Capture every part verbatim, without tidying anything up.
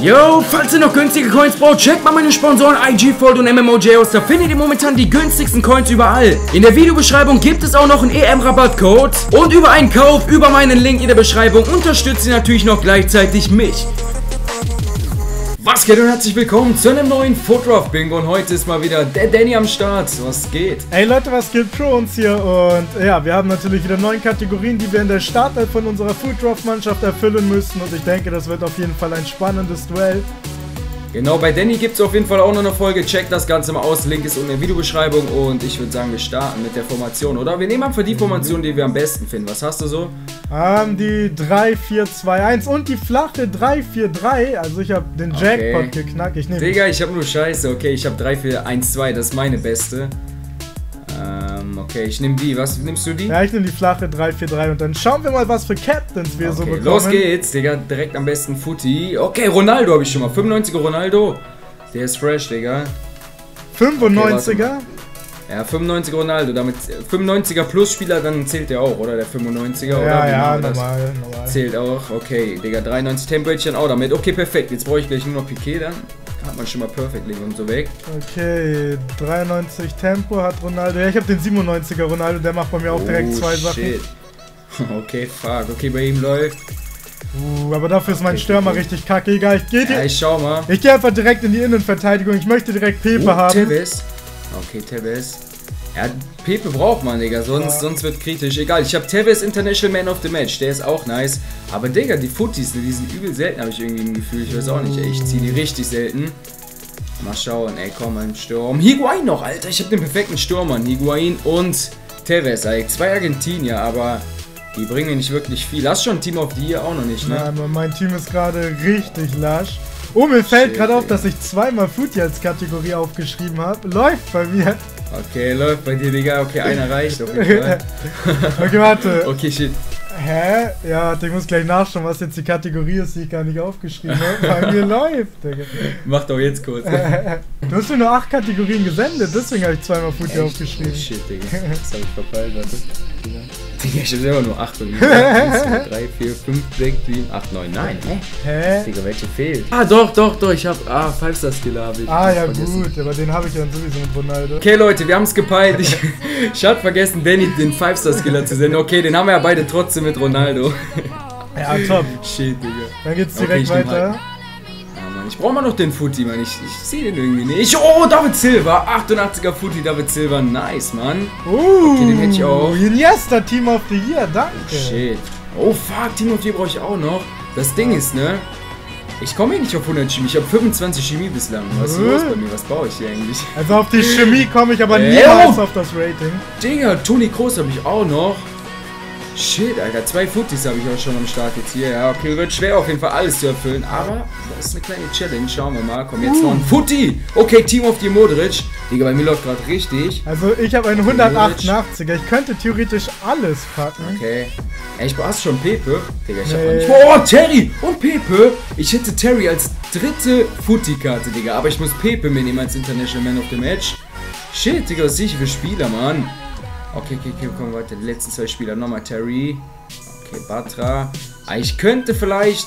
Yo, falls ihr noch günstige Coins braucht, checkt mal meine Sponsoren I G Fold und M M O J aus. Da findet ihr momentan die günstigsten Coins überall. In der Videobeschreibung gibt es auch noch einen E M-Rabattcode. Und über einen Kauf, über meinen Link in der Beschreibung, unterstützt ihr natürlich noch gleichzeitig mich. Was geht und herzlich willkommen zu einem neuen Footdraft Bingo. Und heute ist mal wieder der Danny am Start. Was geht? Hey Leute, was geht? Pro uns hier. Und ja, wir haben natürlich wieder neun Kategorien, die wir in der Startelf von unserer Footdraft-Mannschaft erfüllen müssen. Und ich denke, das wird auf jeden Fall ein spannendes Duell. Genau, bei Danny gibt es auf jeden Fall auch noch eine Folge. Checkt das Ganze mal aus. Link ist unten in der Videobeschreibung. Und ich würde sagen, wir starten mit der Formation, oder? Wir nehmen einfach die Formation, die wir am besten finden. Was hast du so? Ähm, die drei vier zwei eins und die flache drei vier drei. Also ich habe den Jackpot okay. geknackt. Ich nehme Digga, ich habe nur Scheiße. Okay, ich habe drei vier eins zwei. Das ist meine beste. Ähm, okay, ich nehme die. Was nimmst du die? Ja, ich nehme die flache drei vier drei. Und dann schauen wir mal, was für Captains wir okay, so bekommen. Los geht's, Digga. Direkt am besten Footy. Okay, Ronaldo habe ich schon mal. fünfundneunziger Ronaldo. Der ist fresh, Digga. fünfundneunziger? Okay, ja, fünfundneunziger Ronaldo, damit fünfundneunziger plus Spieler, dann zählt der auch, oder? Der fünfundneunziger, ja, oder? Ja, ja, normal, normal. Zählt auch, okay, Digga, dreiundneunzig Tempo auch damit. Okay, perfekt, jetzt brauche ich gleich nur noch Piqué, dann hat man schon mal Perfect Link und so weg. Okay, dreiundneunzig Tempo hat Ronaldo, ja, ich habe den siebenundneunziger Ronaldo, der macht bei mir auch oh, direkt zwei shit. Sachen. Okay, fuck, okay, bei ihm läuft. Uh, aber dafür ist mein okay, Stürmer okay. richtig kacke, egal, ich gehe ja, ich schau mal. Ich gehe einfach direkt in die Innenverteidigung, ich möchte direkt Pepe oh, haben. Tevez. Okay, Tevez. Ja, Pepe braucht man, Digga, sonst, ja. sonst wird kritisch. Egal, ich habe Tevez International Man of the Match, der ist auch nice. Aber Digga, die Footies, die sind übel selten, habe ich irgendwie ein Gefühl. Ich weiß auch nicht, ey, ich ziehe die richtig selten. Mal schauen, ey, komm, ein Sturm. Higuain noch, Alter, ich habe den perfekten Stürmer. Higuain und Tevez, ey, zwei Argentinier, aber die bringen mir nicht wirklich viel. Hast du schon ein Team of the Year? Auch noch nicht, ne? Ja, aber mein Team ist gerade richtig lasch. Oh, mir fällt gerade auf, dass ich zweimal Footy als Kategorie aufgeschrieben habe. Läuft bei mir. Okay, läuft bei dir, Digga. Okay, einer reicht auf jeden Fall. Okay, warte. Okay, shit. Hä? Ja, warte, ich muss gleich nachschauen, was jetzt die Kategorie ist, die ich gar nicht aufgeschrieben habe. Bei mir läuft, Digga. Mach doch jetzt kurz. Du hast mir nur acht Kategorien gesendet, deswegen habe ich zweimal Footy aufgeschrieben. Oh, shit, Digga. Das habe ich verpeilt, warte. Digga, ich habe selber nur acht von mir. drei, vier, fünf, sechs, sieben, acht, neun, nein. Hä? Hä? Digga, welche fehlt? Ah, doch, doch, doch, ich hab. Ah, five Star Skiller habe ich. Ah, ja, gut, aber den habe ich ja sowieso mit Ronaldo. Okay, Leute, wir haben es gepeilt. Ich, ich hatte vergessen, Danny den five Star Skiller zu senden. Okay, den haben wir ja beide trotzdem mit Ronaldo. Ja, top. Shit, Digga. Dann geht's direkt okay, weiter. Halt. Ich brauche mal noch den Footy, Mann. Ich, ich sehe den irgendwie nicht. Oh, David Silva. achtundachtziger Footy, David Silva. Nice, Mann. Uh, okay, den hätte ich auch. Iniesta, Team of the Year. Danke. Shit. Oh, fuck. Team of the Year brauche ich auch noch. Das Ding ist, ne? Ich komme hier nicht auf hundert Chemie. Ich habe fünfundzwanzig Chemie bislang. Was ist los bei mir? Was baue ich hier eigentlich? Also auf die Chemie komme ich aber äh, niemals oh. auf das Rating. Digga, Toni Kroos habe ich auch noch. Shit, Alter, zwei Footies habe ich auch schon am Start jetzt hier. Ja, okay, wird schwer auf jeden Fall alles zu erfüllen, aber das ist eine kleine Challenge. Schauen wir mal. Komm, jetzt uh. noch ein Footy. Okay, Team of the Modric. Digga, bei mir läuft gerade richtig. Also ich habe einen hundertachtundachtziger. Ich könnte theoretisch alles packen. Okay. Ey, ich hast schon Pepe. Digga, ich nee. hab nicht. Oh, Terry und Pepe. Ich hätte Terry als dritte Footy-Karte, Digga. Aber ich muss Pepe mitnehmen als International Man of the Match. Shit, Digga, was sehe ich für Spieler, Mann? Okay, okay, okay, komm weiter. Die letzten zwei Spieler. Nochmal Terry. Okay, Batra. Ah, ich könnte vielleicht...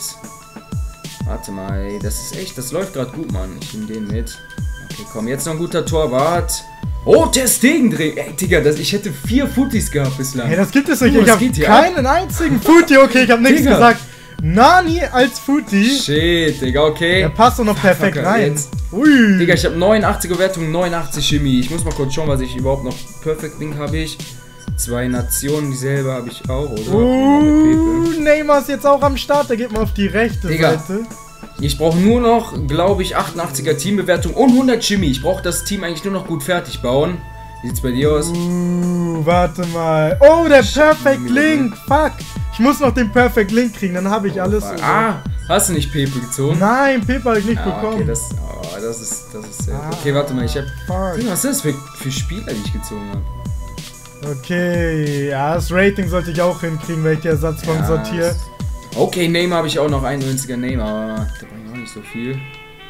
Warte mal, ey. Das ist echt... Das läuft gerade gut, Mann. Ich nehme den mit. Okay, komm. Jetzt noch ein guter Torwart. Oh, Ter Stegen drehen. Ey, Digga, das, ich hätte vier Footies gehabt bislang. Hey, das gibt es nicht. Uh, ich habe keinen ab? einzigen Footy. Okay, ich habe nichts Digga. gesagt. Nani als Footy. Shit, Digga, okay. Der passt doch noch perfekt Fucker, rein. Jetzt. Ui. Digga, ich habe neunundachtziger Wertung, neunundachtzig Chemie. Ich muss mal kurz schauen, was ich überhaupt noch. Perfect Link habe ich. Zwei Nationen, dieselbe habe ich auch, oder? Uh, Neymar ist jetzt auch am Start. Der geht mal auf die rechte Digga. Seite. Ich brauche nur noch, glaube ich, achtundachtziger Teambewertung und hundert Chemie. Ich brauche das Team eigentlich nur noch gut fertig bauen. Wie sieht's bei dir aus? Uh, warte mal. Oh, der Perfect Link. Fuck. Ich muss noch den Perfect Link kriegen, dann habe ich oh, alles. So. Ah, hast du nicht Pepe gezogen? Nein, Pepe habe ich nicht ah, bekommen. Okay, das, oh, das ist, das ist sehr. Ah, okay, warte mal, ich habe. Was ist das für, für Spieler, die ich gezogen habe? Okay, ja, das Rating sollte ich auch hinkriegen, weil ich die Ersatzbank ja, sortiere. Okay, Neymar habe ich auch noch, einundneunziger Neymar, aber der bringt auch nicht so viel.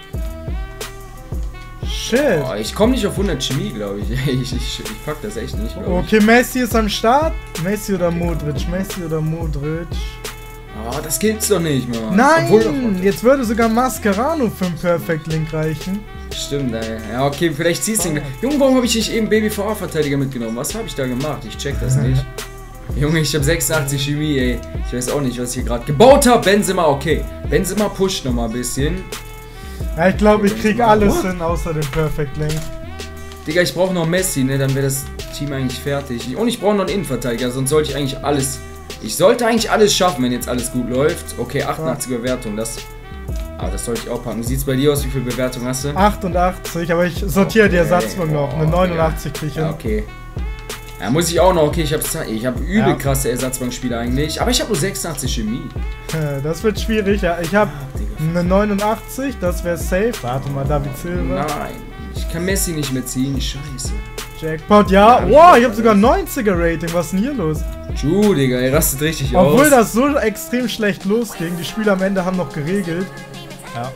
Shit. Oh, ich komme nicht auf hundert Chemie, glaube ich. Ich, ich. ich pack das echt nicht, Okay, ich. Messi ist am Start. Messi oder Modric? Messi oder Modric? Oh, das gibt's doch nicht, Mann. Nein, Obwohl, jetzt würde sogar Mascherano für einen Perfect Link reichen. Stimmt, ey. Ja, okay, vielleicht ziehst du ihn. Junge, warum habe ich nicht eben Baby V A-Verteidiger mitgenommen? Was habe ich da gemacht? Ich check das nicht. Junge, ich habe sechsundachtzig Chemie, ey. Ich weiß auch nicht, was ich hier gerade gebaut habe. Benzema, okay. Benzema pusht nochmal ein bisschen. Ja, ich glaube, ich krieg alles What? hin, außer dem Perfect Link. Digga, ich brauche noch Messi, ne? Dann wäre das Team eigentlich fertig. Und ich brauche noch einen Innenverteidiger, sonst sollte ich eigentlich alles... Ich sollte eigentlich alles schaffen, wenn jetzt alles gut läuft. Okay, achtundachtziger Bewertung, das... Ah, das sollte ich auch packen. Wie sieht's bei dir aus? Wie viel Bewertung hast du? achtundachtzig, aber ich sortiere okay. die Ersatzbank noch. Eine neunundachtzig kriege ich hin. Ja, okay. Ja, muss ich auch noch. Okay, ich habe ich hab übel ja. krasse Ersatzbankspieler eigentlich. Aber ich habe nur sechsundachtzig Chemie. Das wird schwierig, ja. Ich habe eine neunundachtzig, das wäre safe. Warte mal, David Silva. Nein, ich kann Messi nicht mehr ziehen. Scheiße. Jackpot, ja. Wow, ich habe sogar neunziger Rating. Was ist denn hier los? Tschu, Digga, ihr rastet richtig Obwohl aus. Obwohl das so extrem schlecht losging. Die Spieler am Ende haben noch geregelt. Ja.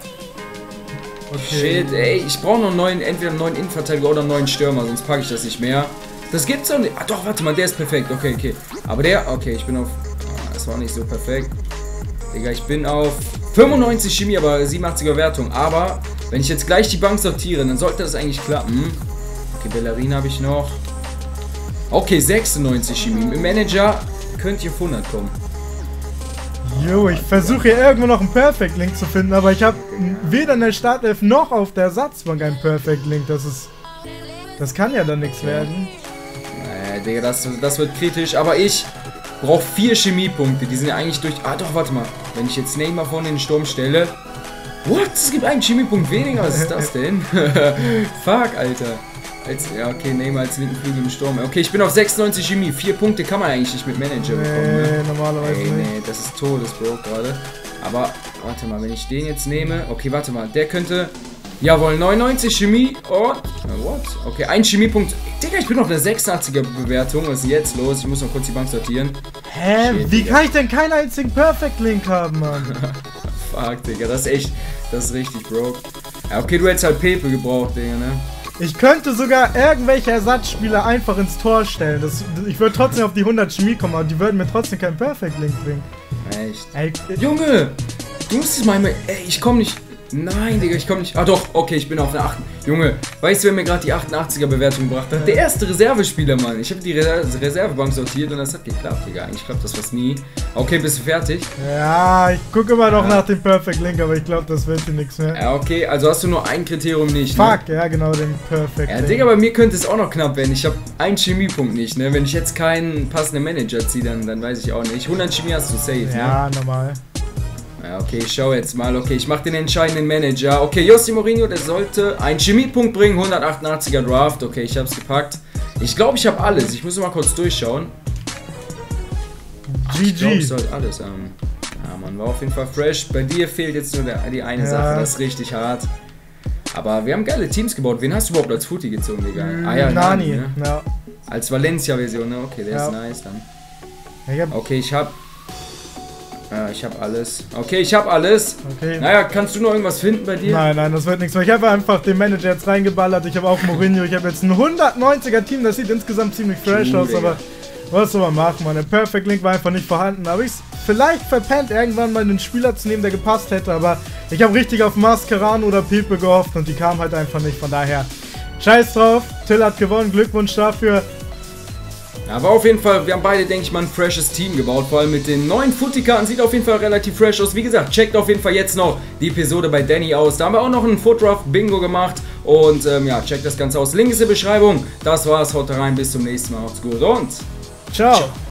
Okay. Shit, ey, ich brauche noch einen neuen, entweder einen neuen Innenverteidiger oder einen neuen Stürmer, sonst packe ich das nicht mehr. Das gibt's doch nicht. Ah, doch, warte mal, der ist perfekt. Okay, okay. Aber der, okay, ich bin auf. Ah, das war nicht so perfekt. Digga, ich bin auf fünfundneunzig Chemie, aber siebenundachtziger Wertung. Aber wenn ich jetzt gleich die Bank sortiere, dann sollte das eigentlich klappen. Okay, Bellerin habe ich noch. Okay, sechsundneunzig Chemie. Im Manager könnt ihr auf hundert kommen. Jo, ich versuche hier irgendwo noch einen Perfect Link zu finden, aber ich habe weder in der Startelf noch auf der Ersatzbank einen Perfect Link. Das ist... Das kann ja dann nichts werden. Nee, Digga, das, das wird kritisch. Aber ich brauche vier Chemiepunkte. Die sind ja eigentlich durch... Ah, doch, warte mal. Wenn ich jetzt Neymar vorne in den Sturm stelle... What? Es gibt einen Chemiepunkt weniger. Was ist das denn? Fuck, Alter. Als, ja, okay, Neymar als linken Flügel im Sturm. Okay, ich bin auf sechsundneunzig Chemie. Vier Punkte kann man eigentlich nicht mit Manager bekommen. Nee, ne? normalerweise Ey, nicht. Nee, das ist Todesbro gerade. Aber, warte mal, wenn ich den jetzt nehme... Okay, warte mal. Der könnte... Jawohl, neunundneunzig Chemie und... What? Okay, ein Chemiepunkt. Digga, ich bin auf einer sechsundachtziger Bewertung. Was ist jetzt los? Ich muss noch kurz die Bank sortieren. Hä? Shit, wie Digga. kann ich denn keinen einzigen Perfect Link haben, Mann? Fuck, Digga, das ist echt... Das ist richtig broke. Ja, okay, du hättest halt Pepe gebraucht, Digga, ne? Ich könnte sogar irgendwelche Ersatzspieler einfach ins Tor stellen. Das, ich würde trotzdem auf die hundert Chemie kommen, aber die würden mir trotzdem keinen Perfect Link bringen. Echt? Ey, Junge! Du musst es mal... Ey, ich komm nicht... Nein, Digga, ich komme nicht... Ah doch, okay, ich bin auf einer acht. Junge, weißt du, wer mir gerade die achtundachtziger Bewertung gebracht hat? Der erste Reservespieler, Mann. Ich habe die Reser Reservebank sortiert und das hat geklappt, Digga. Eigentlich klappt das fast nie. Okay, bist du fertig? Ja, ich gucke immer noch ja. nach dem Perfect Link, aber ich glaube, das wird hier nichts mehr. Ja, okay, also hast du nur ein Kriterium nicht, Fuck, ne? ja, genau, den Perfect Ja, Digga, bei mir könnte es auch noch knapp werden. Ich habe einen Chemiepunkt nicht, ne? Wenn ich jetzt keinen passenden Manager ziehe, dann, dann weiß ich auch nicht. hundert Chemie hast du safe, ja, ne? Ja, normal. Ja, okay, ich schau jetzt mal. Okay, ich mache den entscheidenden Manager. Okay, José Mourinho, der sollte einen Chemiepunkt bringen. hundertachtundachtziger Draft. Okay, ich hab's gepackt. Ich glaube, ich habe alles. Ich muss mal kurz durchschauen. Ach, ich glaube, ich sollte alles haben. Ja, man war auf jeden Fall fresh. Bei dir fehlt jetzt nur der, die eine ja. Sache. Das ist richtig hart. Aber wir haben geile Teams gebaut. Wen hast du überhaupt als Footy gezogen, Digga? Mm, ah ja, Nani. Nani ne? ja. Als Valencia-Version, ne? Okay, der ja. ist nice dann. Ich hab okay, ich hab... Ja, ich hab alles. Okay, ich hab alles. Okay. Naja, kannst du noch irgendwas finden bei dir? Nein, nein, das wird nichts mehr. Ich habe einfach den Manager jetzt reingeballert. Ich habe auch Mourinho. Ich habe jetzt ein hundertneunziger Team. Das sieht insgesamt ziemlich fresh aus, aber was soll man machen, Mann? Der Perfect Link war einfach nicht vorhanden. Aber ich vielleicht verpennt, irgendwann mal einen Spieler zu nehmen, der gepasst hätte. Aber ich habe richtig auf Mascherano oder Pepe gehofft und die kamen halt einfach nicht. Von daher, scheiß drauf. Till hat gewonnen. Glückwunsch dafür. Aber auf jeden Fall, wir haben beide, denke ich mal, ein freshes Team gebaut. Vor allem mit den neuen Footy-Karten sieht auf jeden Fall relativ fresh aus. Wie gesagt, checkt auf jeden Fall jetzt noch die Episode bei Danny aus. Da haben wir auch noch ein Foot-Draft-Bingo gemacht. Und ähm, ja, checkt das Ganze aus. Link ist in der Beschreibung. Das war's, haut rein, bis zum nächsten Mal. Macht's gut und ciao. ciao.